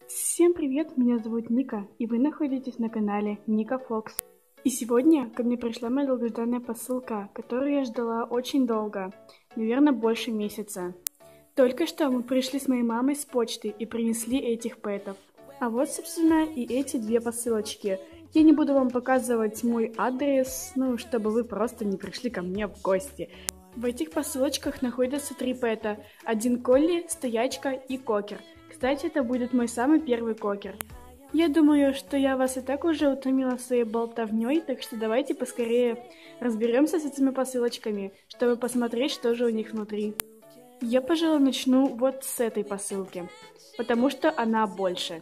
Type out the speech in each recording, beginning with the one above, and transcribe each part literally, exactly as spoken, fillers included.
Всем привет, меня зовут Ника, и вы находитесь на канале Ника Фокс. И сегодня ко мне пришла моя долгожданная посылка, которую я ждала очень долго, наверное, больше месяца. Только что мы пришли с моей мамой с почты и принесли этих пэтов. А вот, собственно, и эти две посылочки. Я не буду вам показывать мой адрес, ну, чтобы вы просто не пришли ко мне в гости. В этих посылочках находятся три пэта. Один колли, стоячка и кокер. Кстати, это будет мой самый первый кокер. Я думаю, что я вас и так уже утомила своей болтовней, так что давайте поскорее разберемся с этими посылочками, чтобы посмотреть, что же у них внутри. Я, пожалуй, начну вот с этой посылки, потому что она больше.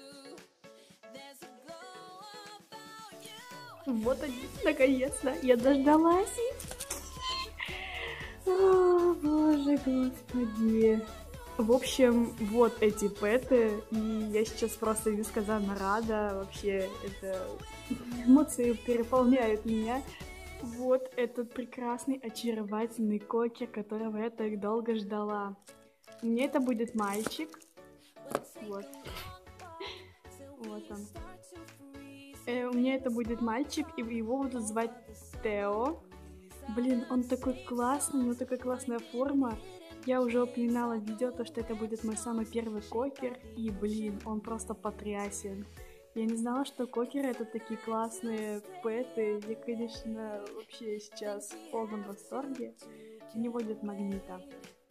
Вот они, наконец-то, я дождалась. О, боже, господи. В общем, вот эти пэты, и я сейчас просто несказанно рада, вообще, это эмоции переполняют меня. Вот этот прекрасный, очаровательный кокер, которого я так долго ждала. Мне это будет мальчик. Вот. Вот он. Э, у меня это будет мальчик, и его будут звать Тео. Блин, он такой классный, у него такая классная форма. Я уже упоминала в видео, то, что это будет мой самый первый кокер, и, блин, он просто потрясен. Я не знала, что кокеры это такие классные пэты. Я, конечно, вообще сейчас в полном восторге. У него нет магнита.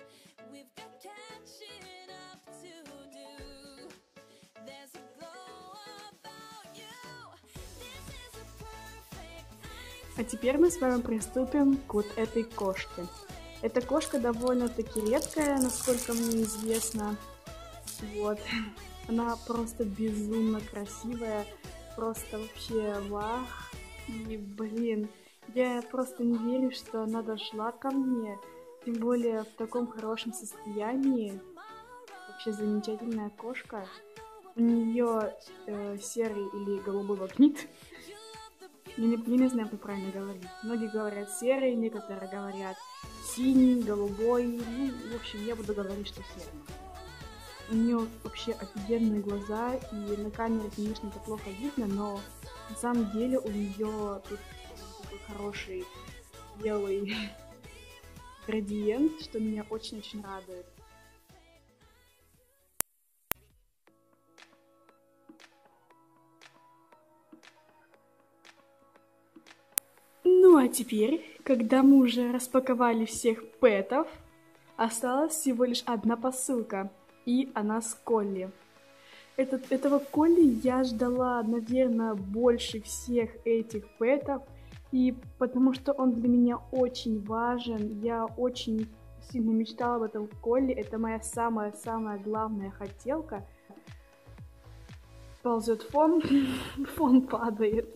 А теперь мы с вами приступим к вот этой кошке. Эта кошка довольно-таки редкая, насколько мне известно. Вот. Она просто безумно красивая. Просто вообще вах. И, блин, я просто не верю, что она дошла ко мне. Тем более в таком хорошем состоянии. Вообще замечательная кошка. У нее э, серый или голубой магнит. Я не, я не знаю, как правильно говорить. Многие говорят серый, некоторые говорят синий, голубой. Ну, в общем, я буду говорить, что серый. У нее вообще офигенные глаза, и на камере, конечно, это плохо видно, но на самом деле у нее тут такой хороший белый градиент, что меня очень-очень радует. Ну а теперь, когда мы уже распаковали всех пэтов, осталась всего лишь одна посылка, и она с Колли. Этот, этого Колли я ждала, наверное, больше всех этих пэтов, и потому что он для меня очень важен, я очень сильно мечтала об этом Колли, это моя самая-самая главная хотелка. Ползет фон, фон падает.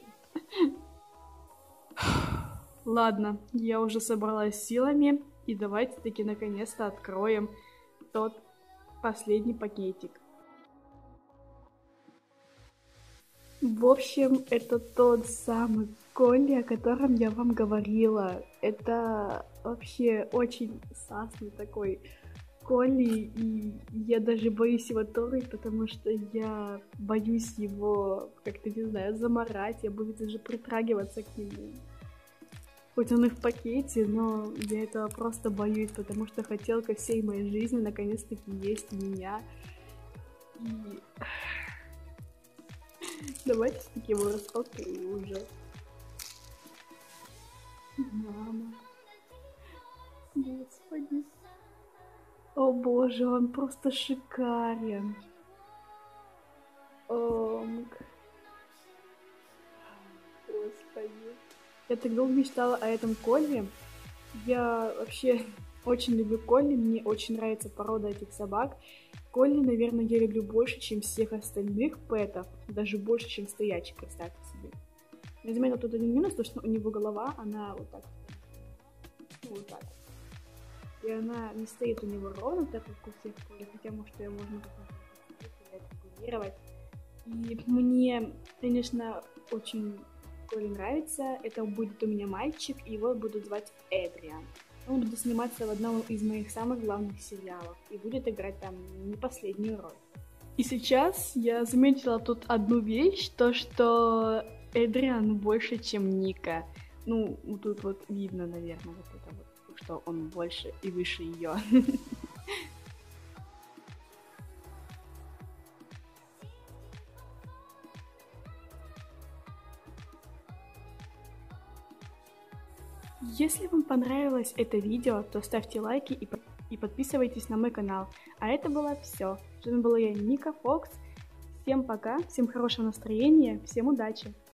Ладно, я уже собралась силами, и давайте таки наконец-то откроем тот последний пакетик. В общем, это тот самый Колли, о котором я вам говорила. Это вообще очень сасный такой Колли, и я даже боюсь его трогать, потому что я боюсь его, как-то, не знаю, заморать, я буду даже притрагиваться к нему. Хоть он и в пакете, но я этого просто боюсь, потому что хотелка всей моей жизни наконец-таки есть у меня. И... Давайте все-таки его распакуем уже. Мама. Господи. О боже, он просто шикарен. Омг. Господи. Я так долго мечтала о этом Колли. Я вообще очень люблю Колли, мне очень нравится порода этих собак. Колли, наверное, я люблю больше, чем всех остальных пэтов, даже больше, чем стоячек, представьте себе. Я заметила тут один минус, то что у него голова, она вот так, ну, вот так. И она не стоит у него ровно, так как у всех Колли, хотя, может, ее можно как-то регулировать. И мне, конечно, очень Колли нравится. Это будет у меня мальчик, и его будут звать Эдриан. Он будет сниматься в одном из моих самых главных сериалов и будет играть там не последнюю роль. И сейчас я заметила тут одну вещь, то что Эдриан больше, чем Ника. Ну, вот тут вот видно, наверное, вот это вот, что он больше и выше ее. Если вам понравилось это видео, то ставьте лайки и, и подписывайтесь на мой канал. А это было все. С вами была я, Ника Фокс. Всем пока, всем хорошего настроения, всем удачи!